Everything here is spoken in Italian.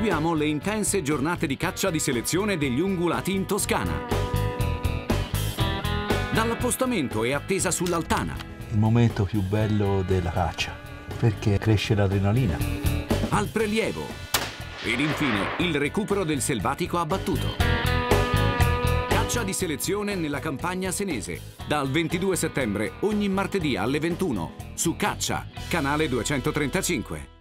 Viviamo le intense giornate di caccia di selezione degli ungulati in Toscana. Dall'appostamento e attesa sull'altana. Il momento più bello della caccia, perché cresce l'adrenalina. Al prelievo. Ed infine il recupero del selvatico abbattuto. Caccia di selezione nella campagna senese. Dal 22 settembre ogni martedì alle 21 su Caccia, canale 235.